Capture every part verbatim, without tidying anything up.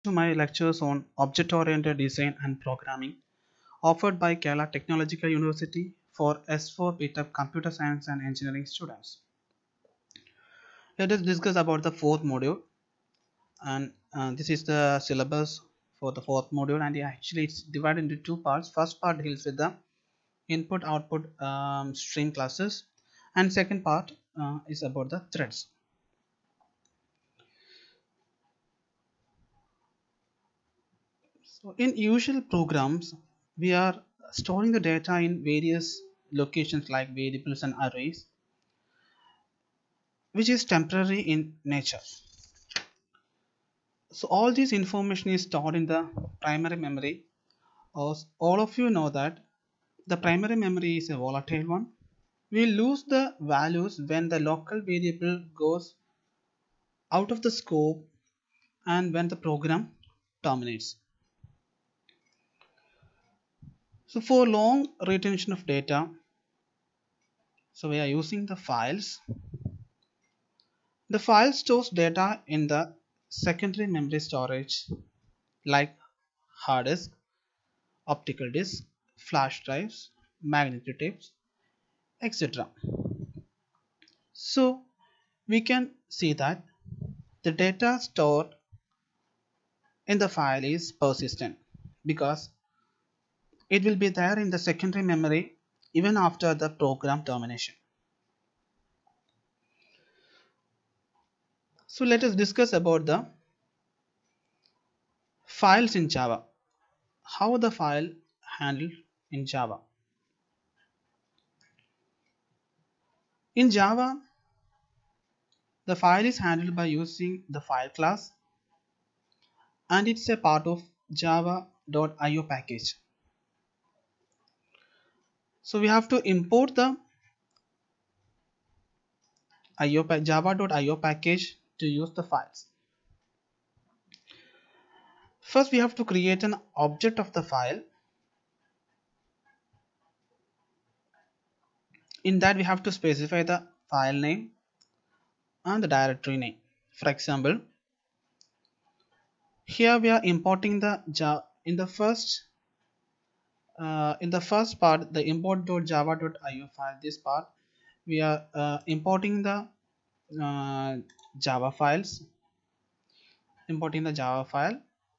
To my lectures on object-oriented design and programming offered by Kerala Technological University for S four B.Tech Computer Science and Engineering students. Let us discuss about the fourth module, and uh, this is the syllabus for the fourth module, and actually it's divided into two parts. First part deals with the input output um, stream classes, and second part uh, is about the threads. So in usual programs, we are storing the data in various locations like variables and arrays, which is temporary in nature. So all this information is stored in the primary memory. As all of you know that the primary memory is a volatile one. We lose the values when the local variable goes out of the scope and when the program terminates. So for long retention of data, so we are using the files. The file stores data in the secondary memory storage like hard disk, optical disk, flash drives, magnetic tapes, et cetera. So we can see that the data stored in the file is persistent because it will be there in the secondary memory even after the program termination. So let us discuss about the files in Java. How the file handled in Java. In Java, the file is handled by using the file class, and it's a part of java.io package. So we have to import the java.io package to use the files. First, we have to create an object of the file. In that, we have to specify the file name and the directory name. For example, here we are importing the Java in the first uh, in the first part, the import.java.io file. This part we are uh, importing the uh, Java files, importing the Java file,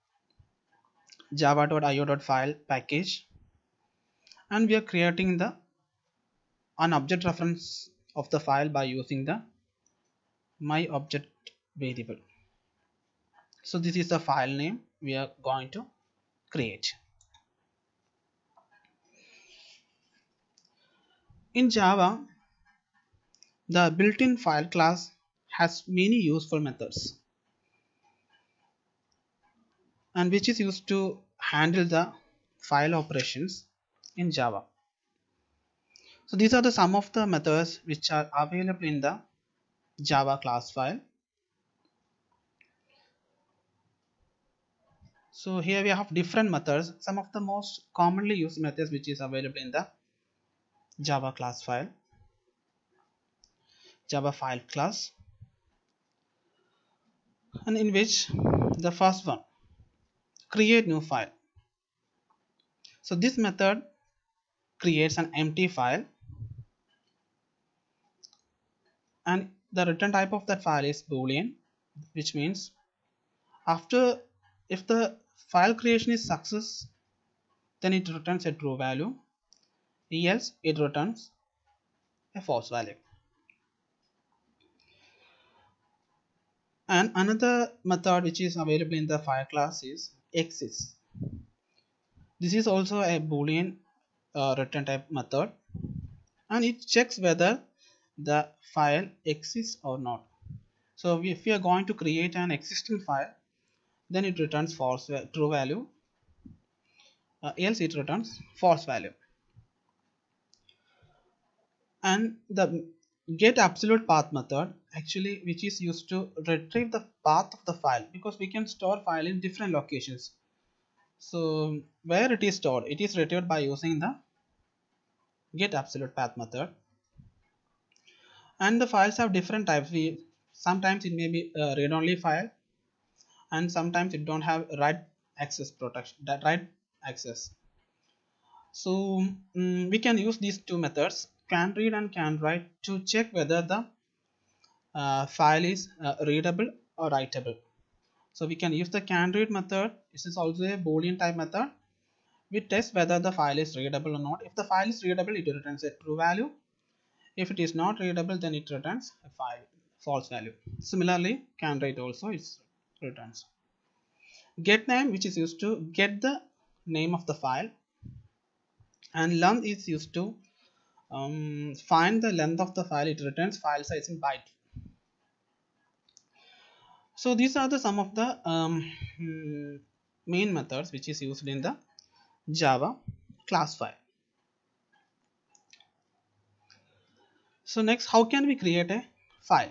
java.io.file package, and we are creating the an object reference of the file by using the my object variable. So this is the file name we are going to create. In Java, the built-in file class has many useful methods, and which is used to handle the file operations in Java. So these are the some of the methods which are available in the Java class file. So here we have different methods, some of the most commonly used methods which is available in the Java class file, Java file class, and in which the first one, create new file. So this method creates an empty file, and the return type of that file is boolean, which means after if the file creation is success, then it returns a true value, else it returns a false value. And another method which is available in the file class is exists. This is also a boolean uh, return type method, and it checks whether the file exists or not. So if we are going to create an existing file, then it returns false true value, uh, else it returns false value. And the get absolute path method, actually, which is used to retrieve the path of the file, because we can store file in different locations. So where it is stored, it is retrieved by using the get absolute path method. And the files have different types. We sometimes it may be a read-only file, and sometimes it don't have write access protection, that write access. So mm, we can use these two methods, can read and can write, to check whether the uh, file is uh, readable or writable. So we can use the can read method. This is also a boolean type method. We test whether the file is readable or not. If the file is readable, it returns a true value. If it is not readable, then it returns a file false value. Similarly, can write also is returns get name, which is used to get the name of the file, and length is used to um, find the length of the file. It returns file size in byte. So these are the some of the um, main methods which is used in the Java class file. So next, how can we create a file?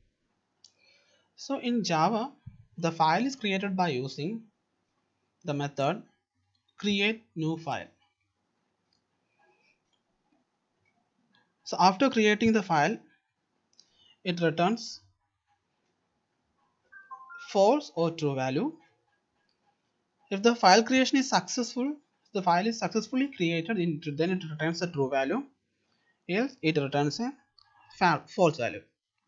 So in Java, the file is created by using the method create new file. So after creating the file, it returns false or true value. If the file creation is successful, the file is successfully created, then it returns a true value, else it returns a false value.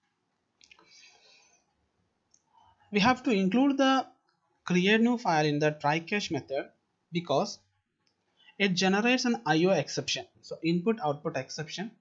We have to include the create new file in the try catch method because it generates an I O exception. So input output exception.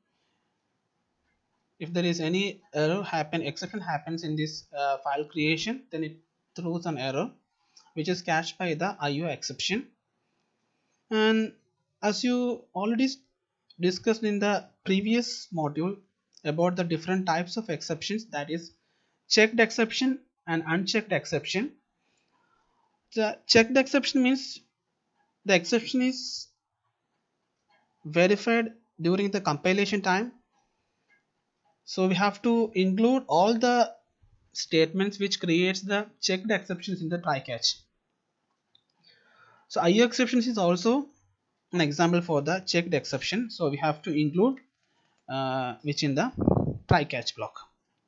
If there is any error happen, exception happens in this uh, file creation, then it throws an error which is catched by the I O exception. And as you already discussed in the previous module about the different types of exceptions, that is checked exception and unchecked exception. The checked exception means the exception is verified during the compilation time. So we have to include all the statements which creates the checked exceptions in the try catch. So I O exceptions is also an example for the checked exception. So we have to include uh, which in the try catch block.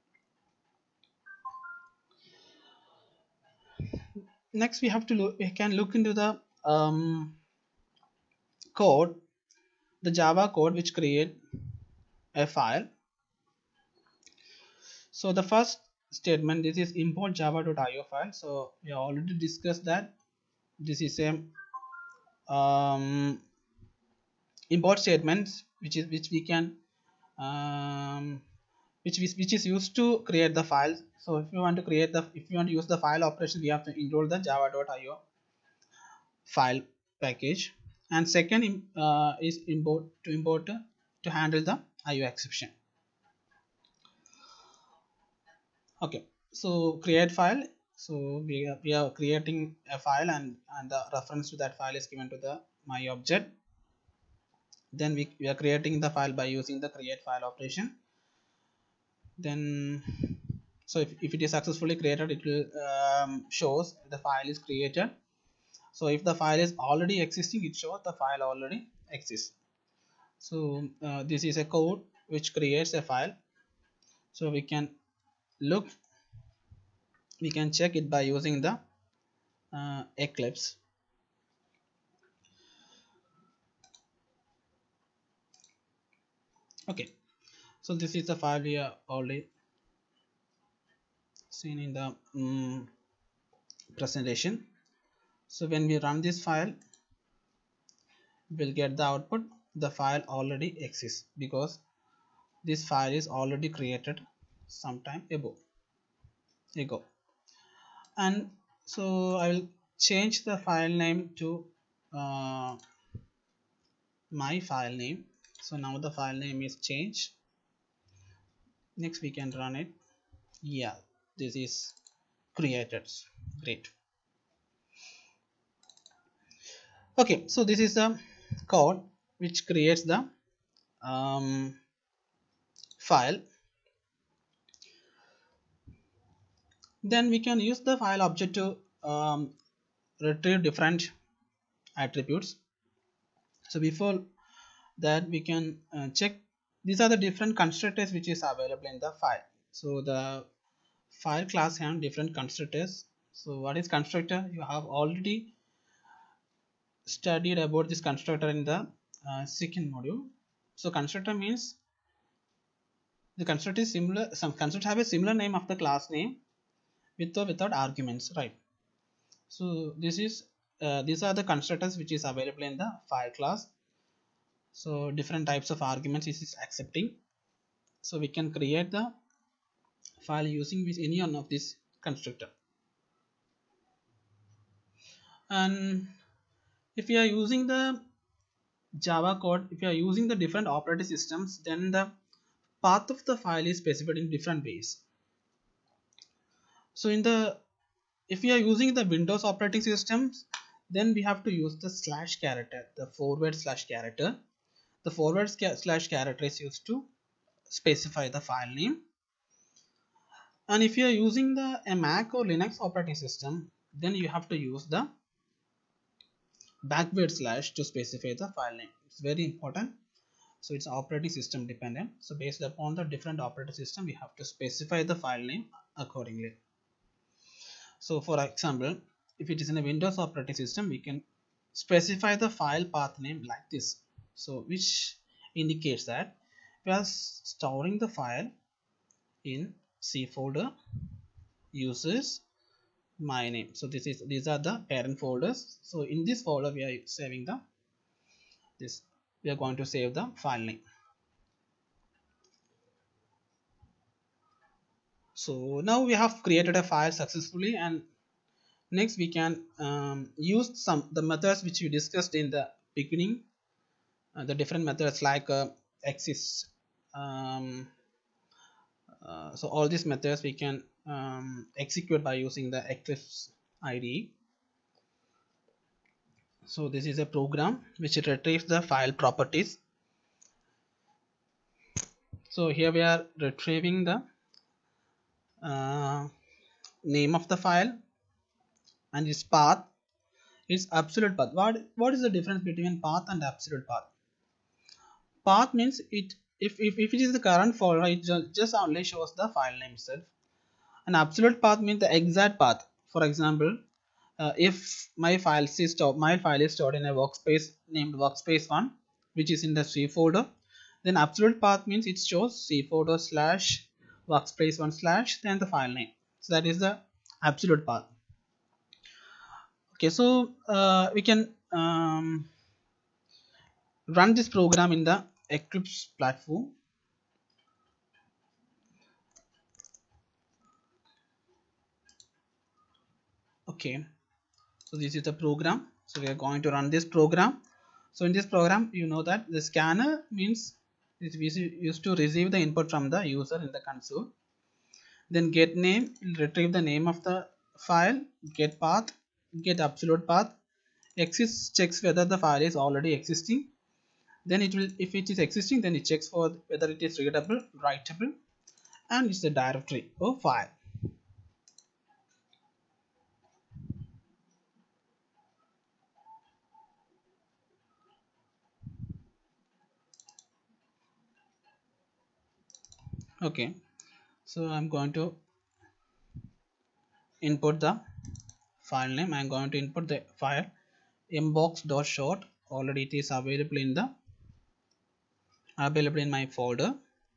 Next, we have to look, we can look into the um, code, the Java code which create a file. So the first statement, this is import java.io file. So we already discussed that this is a um, import statements which is which we can um, which is which is used to create the files. So if you want to create the if you want to use the file operation, we have to include the java.io file package. And second uh, is import to import uh, to handle the I O exception. Okay, so create file. So we are, we are creating a file, and and the reference to that file is given to the my object. Then we, we are creating the file by using the create file operation. Then so if, if it is successfully created, it will um, shows the file is created. So if the file is already existing, it shows the file already exists. So uh, this is a code which creates a file. So we can look, we can check it by using the uh, Eclipse. Okay, so this is the file we are already seen in the um, presentation. So when we run this file, we'll get the output. The file already exists because this file is already created some time ago ago and so I will change the file name to uh, my file name. So now the file name is changed. Next we can run it. Yeah, this is created. Great. Okay, so this is the code which creates the um, file. Then we can use the file object to um, retrieve different attributes. So before that, we can uh, check these are the different constructors which is available in the file. So the file class have different constructors. So what is constructor? You have already studied about this constructor in the uh, second module. So constructor means the constructor is similar, some constructor have a similar name of the class name with or without arguments, right? So this is uh, these are the constructors which is available in the file class. So different types of arguments is, is accepting. So we can create the file using with any one of this constructor. And if we are using the Java code, if you are using the different operating systems, then the path of the file is specified in different ways. So in the if we are using the Windows operating systems, then we have to use the slash character, the forward slash character. The forward slash character is used to specify the file name. And if you are using the a Mac or Linux operating system, then you have to use the backward slash to specify the file name. It's very important. So it's operating system dependent. So based upon the different operating system, we have to specify the file name accordingly. So for example, if it is in a Windows operating system, we can specify the file path name like this. So which indicates that we are storing the file in C folder, users, my name. So this is these are the parent folders. So in this folder we are saving the this we are going to save the file name. So now we have created a file successfully, and next we can um, use some the methods which we discussed in the beginning, uh, the different methods like uh, exist. Um, uh, so all these methods we can um, execute by using the Eclipse I D E. So this is a program which retrieves the file properties. So here we are retrieving the uh, name of the file and its path, its absolute path. What what is the difference between path and absolute path? Path means it if, if, if it is the current folder, it just only shows the file name itself. An absolute path means the exact path. For example, uh, if my file is stored, my file is stored in a workspace named workspace one, which is in the C folder, then absolute path means it shows C folder slash workspace one slash then the file name. So that is the absolute path. Okay, so uh, we can um, run this program in the Eclipse platform. Okay, so this is the program. So we are going to run this program. So in this program, you know that the scanner means it is used to receive the input from the user in the console. Then get name will retrieve the name of the file, get path, get absolute path. Exist checks whether the file is already existing. Then it will, if it is existing, then it checks for whether it is readable, writable, and it's a directory or file. Okay, so I'm going to input the file name. I'm going to input the file mbox.short. Already it is available in the available in my folder.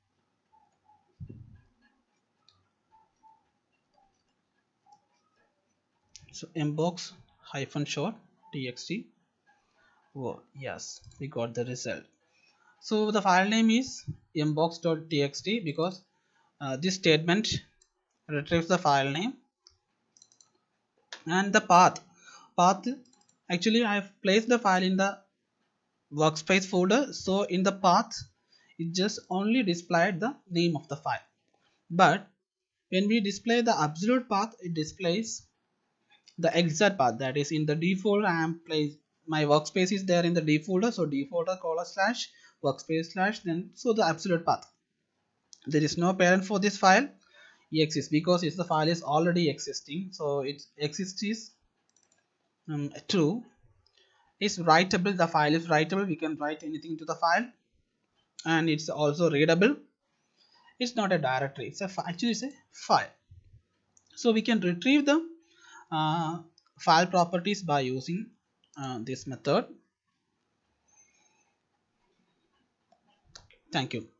So mbox hyphen short txt. Oh yes, we got the result. So the file name is mbox.txt because uh, this statement retrieves the file name. And the path path actually I have placed the file in the workspace folder, so in the path it just only displayed the name of the file, but when we display the absolute path, it displays the exact path. That is, in the D folder I am placed, my workspace is there in the D folder, so D folder colon slash workspace slash then so the absolute path. There is no parent for this file exists because it's the file is already existing, so it exists is um, true. It's writable, the file is writable, we can write anything to the file, and it's also readable. It's not a directory, it's a actually it's a file. So we can retrieve the uh, file properties by using uh, this method. Thank you.